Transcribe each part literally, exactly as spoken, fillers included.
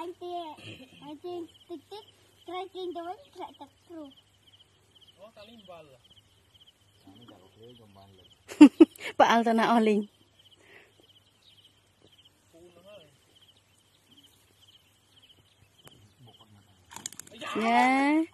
anh tia anh tia tích tích trai kinh đối lại tập trung bà ăn tao nào linh nha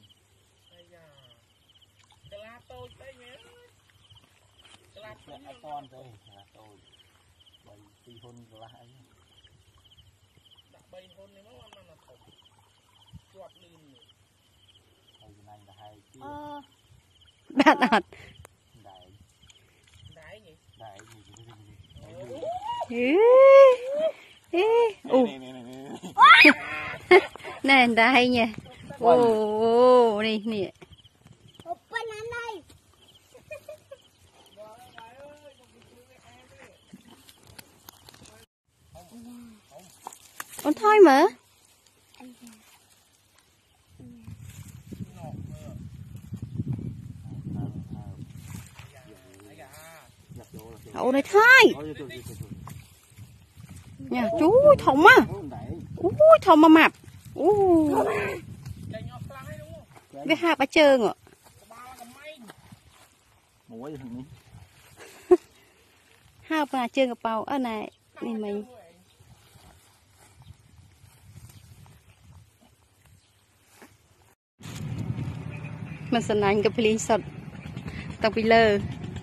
con đây là tôi bảy tí hôn lại đã bay hôn này nó ăn là thủng chuột lươn này này là hai kia bạn đọt đại đại gì đại gì nè đây nha ô này nè con thôi mà ồ này thôi nha chú thòng á ui thòng mà mập ui cái hai ba trơn ạ hai ba trơn gặp bầu ở này này mình mình sẵn anh gặp lý sọt tao bị lơ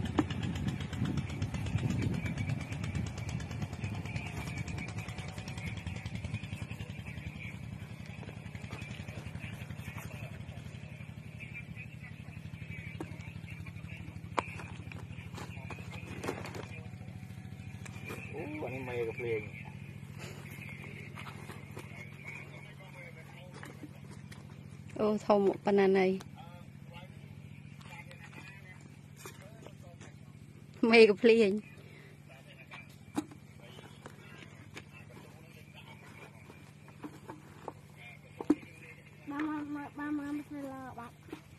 anh mày gặp liền ô thòng một banana này mày gặp liền ba ba ba ba phải lo bạn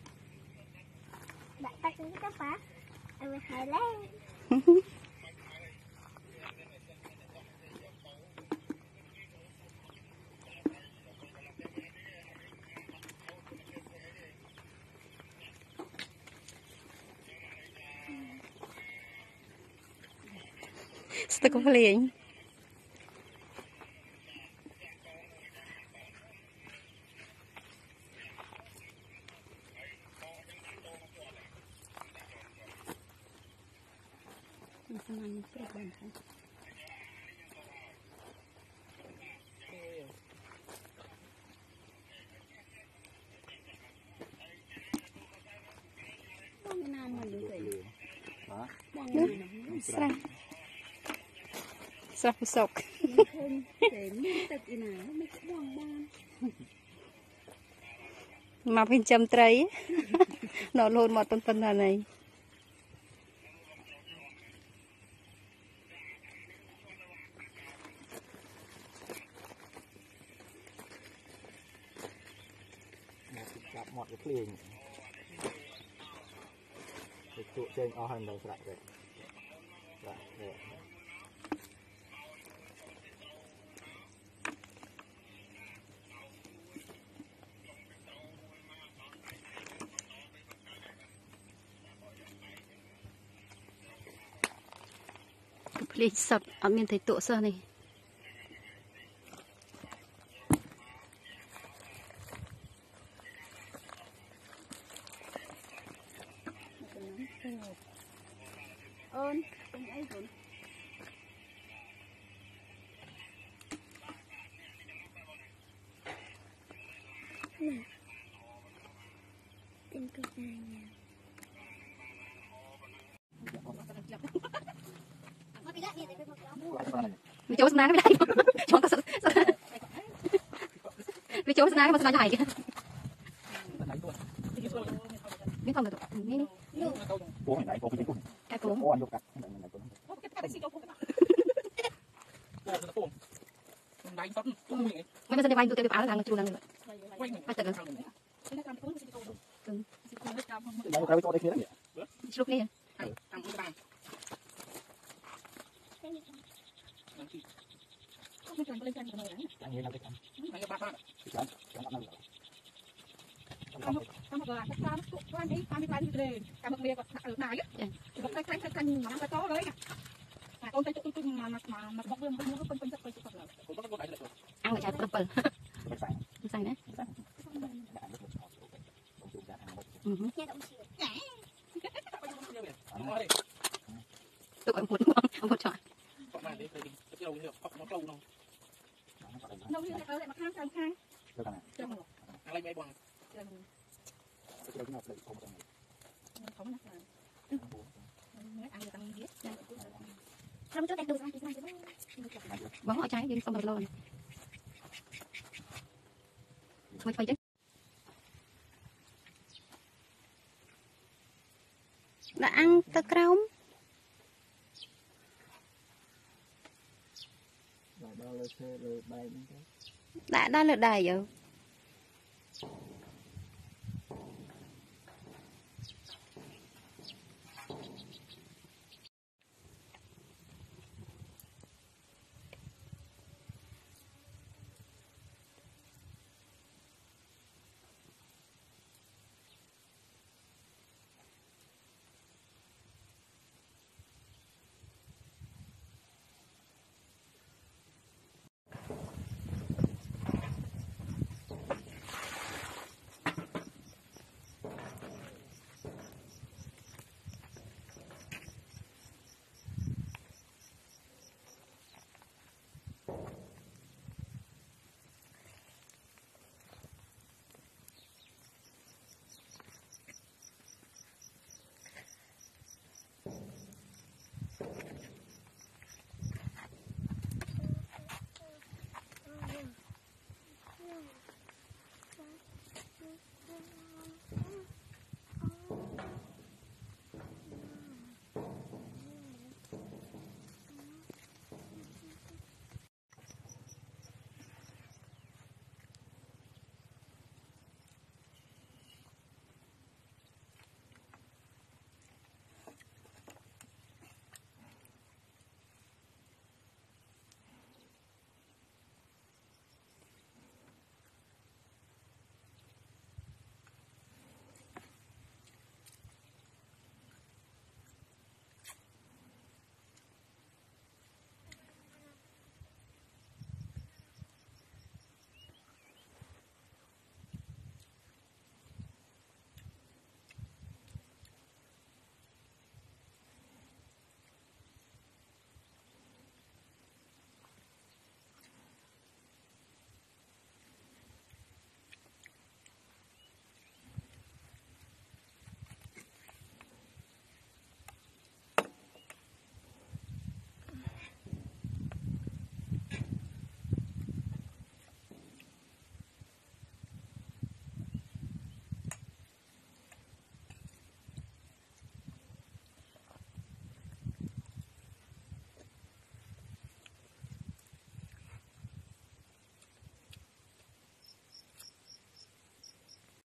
bạn tắt cái các bạn em phải lên Sao có liền Srah Srah pusok mà bên châm trái nó luôn một tuần tuần này một cái liền tụ trên o hành đầu lại rồi lại please sập ở miền thấy tụ sao này ơn anh ấy rồi nè tìm cực này nha vì chỗ nào cái đây chỗ có vì chỗ nào cái mà này kìa biết không được nghe đi cái cuốn mấy cái vay tôi cái báo là đang chua đang bắt tận lúc này anh nghe làm cái cắm anh cái ba phát cắm cắm năm rồi Kamu gelar, sekarang tuh tuan ini kami lagi gede, kamu beli kok nak naik, kok kayak kayak kayak mana kau tahu lagi, nah kau tahu itu mana mana mana bok belum belum pun pun cepat cepat lah. ăn chả bự bự xanh đấy tụi em một ông một chọi Nông như thế lại mà khang khang khang. Lấy mấy bông Không nè. Ăn được ăn biết. Không chút đẹp đủ ra thì này. bóng ở trái đi xong rồi luôn mới phải chứ đã ăn tơ không đã đã lượt đầy rồi